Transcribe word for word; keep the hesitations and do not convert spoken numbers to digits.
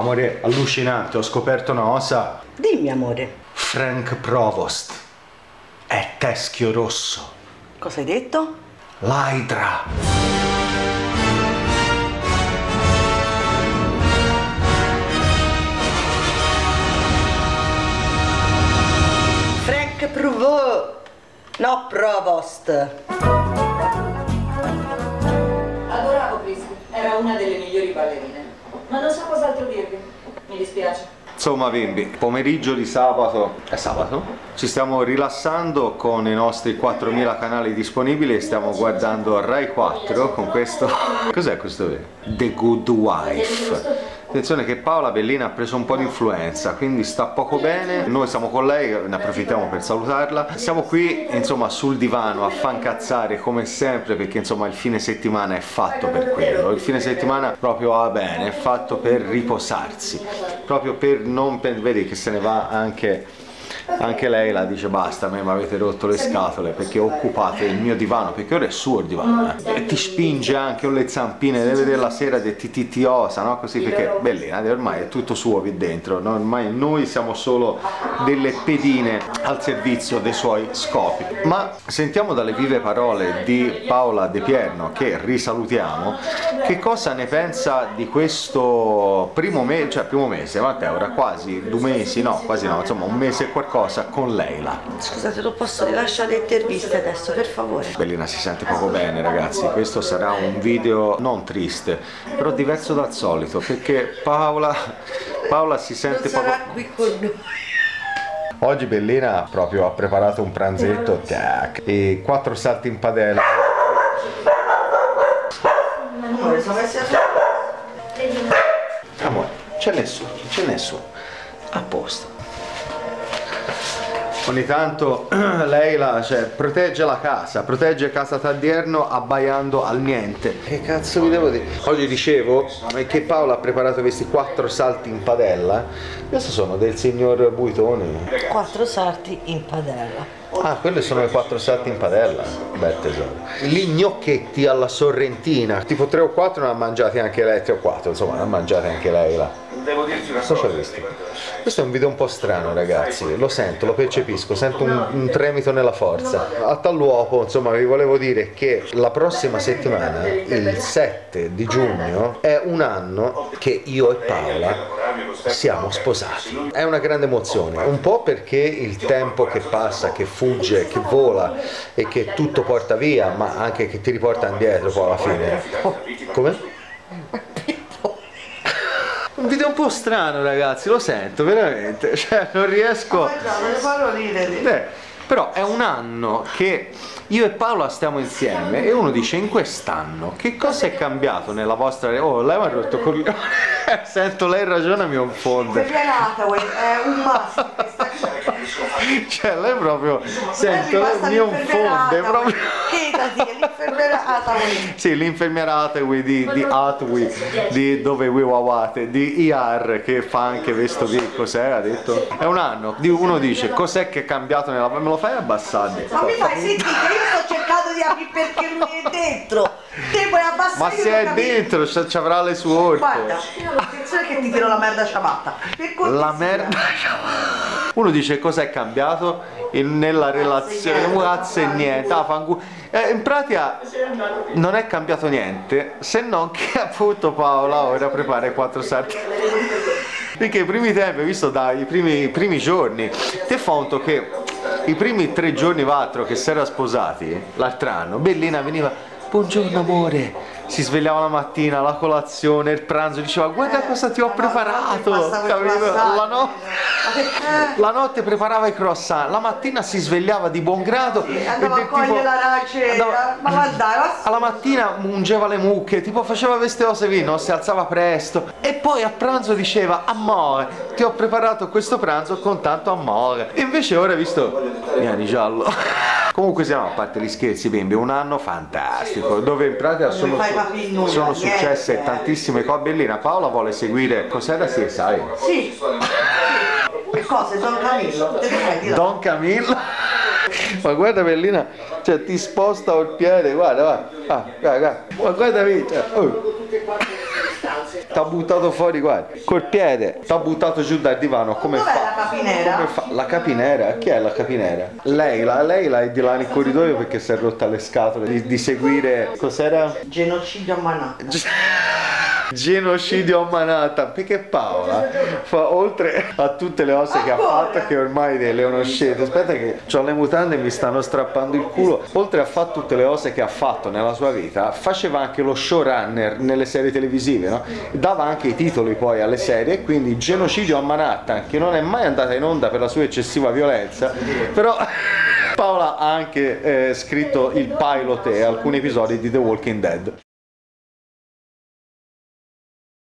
Amore, allucinante, ho scoperto una cosa. Dimmi, amore. Frank Provost è Teschio Rosso. Cosa hai detto? L'Hydra. Frank Provost, no Provost. Adoravo Chris, era una delle migliori ballerine. Ma non so cos'altro dirvi, mi dispiace. Insomma bimbi, pomeriggio di sabato, è sabato? Ci stiamo rilassando con i nostri quattromila canali disponibili e stiamo guardando Rai quattro con questo... Cos'è questo? The Good Wife. Attenzione che Paola Bellina ha preso un po' di influenza, quindi sta poco bene. Noi siamo con lei, ne approfittiamo per salutarla. Siamo qui, insomma, sul divano a fancazzare come sempre, perché insomma il fine settimana è fatto per quello. Il fine settimana proprio va bene, è fatto per riposarsi, proprio per non... Vedi che se ne va anche... Anche lei la dice basta, a me mi avete rotto le scatole perché occupate il mio divano, perché ora è suo il divano, eh. E ti spinge anche con le zampine, deve vedere la sera di tititiosa, no? Così, perché bellina, ormai è tutto suo qui dentro, no? Ormai noi siamo solo delle pedine al servizio dei suoi scopi. Ma sentiamo dalle vive parole di Paola De Pierno, che risalutiamo, che cosa ne pensa di questo primo mese, cioè primo mese, Matteo, ora quasi due mesi, no, quasi no, insomma un mese e qualcosa con Leila. Scusate, non posso rilasciare le interviste adesso, per favore. Bellina si sente poco bene, ragazzi. Questo sarà un video non triste, però diverso dal solito, perché Paola Paola si sente non sarà poco... qui con noi. Oggi Bellina proprio ha preparato un pranzetto, tac, e quattro salti in padella. Amore, sono messi a... Amore, c'è nessuno, c'è nessuno. A posto. Ogni tanto Leila, cioè, protegge la casa, protegge casa Tadierno abbaiando al niente. Che cazzo vi devo dire? Oggi dicevo che Paola ha preparato questi quattro salti in padella. Questi sono del signor Buitoni. Quattro salti in padella. Ah, quelli sono i quattro salti in padella. Bel tesoro. Gli gnocchetti alla sorrentina. Tipo tre o quattro ne ha mangiati anche lei, tre o quattro, insomma, ne ha mangiati anche lei là. Devo dirti una cosa. cosa. Questo è un video un po' strano, ragazzi. Lo sento, lo percepisco, sento un, un tremito nella forza. A tal luogo, insomma, vi volevo dire che la prossima settimana, il sette di giugno, è un anno che io e Paola siamo sposati. È una grande emozione, un po' perché il tempo che passa, che fugge, che vola e che tutto porta via, ma anche che ti riporta indietro poi alla fine. Oh, come? Un video un po' strano, ragazzi, lo sento veramente, cioè non riesco... Ma già, me ne farò ridere. Beh, però è un anno che io e Paola stiamo insieme e uno dice: in quest'anno che cosa è cambiato nella vostra... Oh, lei mi ha rotto coglione. Sento, lei ragiona, mi confonde. È un maschio che sta... Cioè lei proprio... Sento, lei mi confonde proprio. Chiedatì, è l'infermiera Hathaway. Sì, l'infermiera Hathaway di, di Hathaway, di dove we wawate, di I A R, che fa anche questo qui, cos'è, ha detto? È un anno, uno dice cos'è che è cambiato nella... Me lo fai abbassare? Ma mi fai sentire, io sto cercando di aprire perché lui è dentro. Te puoi abbassare. Ma se è dentro, ci avrà le sue orte. Guarda, attenzione che ti tiro la merda ciabatta. La merda ciabatta. Uno dice cos'è cambiato in, nella relazione, cazzo e niente, ah, fangu... eh, in pratica non è cambiato niente, se non che appunto Paola ora prepara i quattro salti. Perché i primi tempi, visto dai primi, primi giorni, te fonto che i primi tre giorni quattro che si era sposati l'altro anno, Bellina veniva: buongiorno amore, si svegliava la mattina, la colazione, il pranzo, diceva guarda cosa ti ho preparato, capito? La, no... la notte preparava i croissant, la mattina si svegliava di buon grado e andava a cogliere l'arance, ma guarda, alla mattina mungeva le mucche, tipo faceva queste cose qui, no? Si alzava presto e poi a pranzo diceva amore, ti ho preparato questo pranzo con tanto amore. E invece ora, visto, vieni giallo. Comunque siamo, a parte gli scherzi bimbi, un anno fantastico, dove in pratica sono, su sono successe tantissime cose. Bellina, Paola vuole seguire, cos'era, sì, sai? Sì. Che cosa? Don Camillo? Don Camillo? Ma guarda Bellina, cioè ti sposta il piede, guarda, guarda, ah, guarda, guarda, guarda, guarda. Oh. t'ha buttato fuori, guarda, col piede, t'ha buttato giù dal divano, come Dov'è fa? la capinera? Come fa? La capinera? Chi è la capinera? Lei, la, lei la è di là nel corridoio perché si è rotta le scatole di, di seguire, cos'era? Genocidio a Manhattan. Genocidio a Manhattan, perché Paola fa, oltre a tutte le cose che ha fatto, che ormai le conoscete, aspetta che ho le mutande e mi stanno strappando il culo, oltre a fare tutte le cose che ha fatto nella sua vita, faceva anche lo showrunner nelle serie televisive, no? Dava anche i titoli poi alle serie, e quindi Genocidio a Manhattan, che non è mai andata in onda per la sua eccessiva violenza, però Paola ha anche eh, scritto il pilot e alcuni episodi di The Walking Dead.